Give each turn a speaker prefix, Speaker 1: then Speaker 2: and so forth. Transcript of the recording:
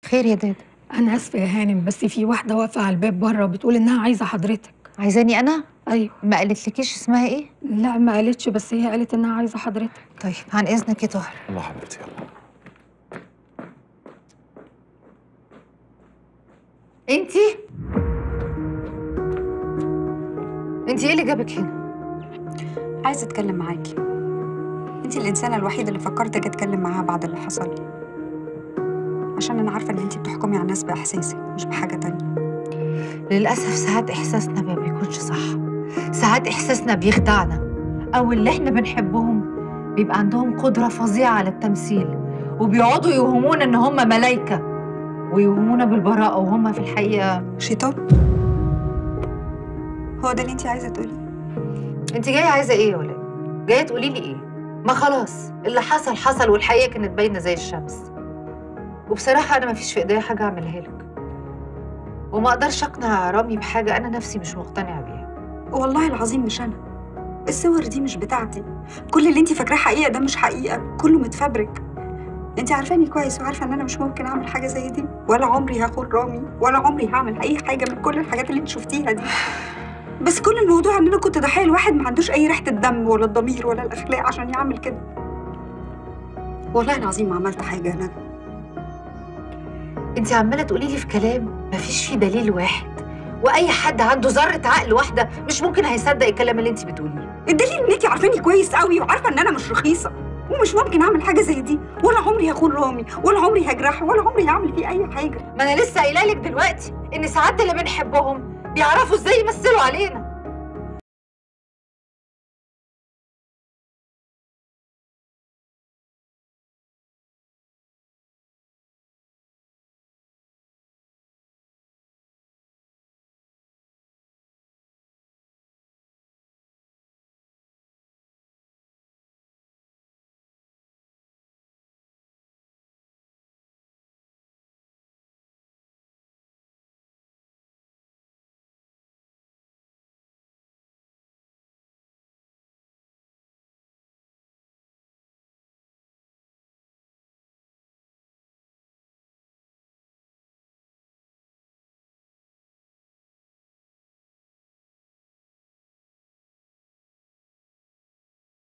Speaker 1: خير يا دادا؟
Speaker 2: أنا آسفة يا هانم، بس في واحدة واقفة على الباب بره بتقول إنها عايزة حضرتك.
Speaker 1: عايزاني أنا؟
Speaker 2: أيوه.
Speaker 1: ما قالتلكيش اسمها إيه؟
Speaker 2: لا ما قالتش، بس هي قالت إنها عايزة حضرتك.
Speaker 1: طيب عن إذنك يا طاهر.
Speaker 3: الله حبيبتي يلا.
Speaker 1: انتي ايه اللي جابك هنا؟
Speaker 4: عايزه اتكلم معاكي. انتي الانسانه الوحيده اللي فكرت اجي اتكلم معاها بعد اللي حصل لي، عشان انا عارفه ان انتي بتحكمي على الناس باحساسك مش بحاجه تانية.
Speaker 1: للأسف ساعات إحساسنا ما بيكونش صح، ساعات إحساسنا بيخدعنا، أو اللي إحنا بنحبهم بيبقى عندهم قدرة فظيعة على التمثيل وبيقعدوا يوهمونا إن هم ملايكة ويوهمونا بالبراءة وهم في الحقيقة
Speaker 4: شيطان. هو ده اللي انتي عايزه تقوليه؟
Speaker 1: انت جايه عايزه ايه يا ولاد؟ جايه تقولي لي ايه؟ ما خلاص اللي حصل حصل، والحقيقه كانت باينه زي الشمس. وبصراحه انا ما فيش في ايديا حاجه اعملها لك، وما اقدرش اقنع رامي بحاجه انا نفسي مش مقتنعه بيها.
Speaker 4: والله العظيم مش انا. الصور دي مش بتاعتي. كل اللي انتي فاكراه حقيقه ده مش حقيقه، كله متفبرك. انتي عارفاني كويس وعارفه ان انا مش ممكن اعمل حاجه زي دي، ولا عمري هاخد رامي، ولا عمري هعمل اي حاجه من كل الحاجات اللي انت شفتيها دي. بس كل الموضوع ان انا كنت ضحيه لواحد ما عندوش اي ريحه الدم ولا الضمير ولا الاخلاق عشان يعمل كده. والله العظيم ما عملت حاجه انا.
Speaker 1: انت عماله تقولي لي في كلام ما فيش فيه دليل واحد، واي حد عنده ذره عقل واحده مش ممكن هيصدق الكلام اللي انت بتقوليه.
Speaker 4: الدليل ان انتي عارفاني كويس قوي وعارفه ان انا مش رخيصه ومش ممكن اعمل حاجه زي دي، ولا عمري هخون رامي، ولا عمري هجرحه، ولا عمري هعمل فيه اي حاجه.
Speaker 1: ما انا لسه قايله لك دلوقتي ان ساعات اللي بنحبهم بيعرفوا ازاي يمثلوا علينا.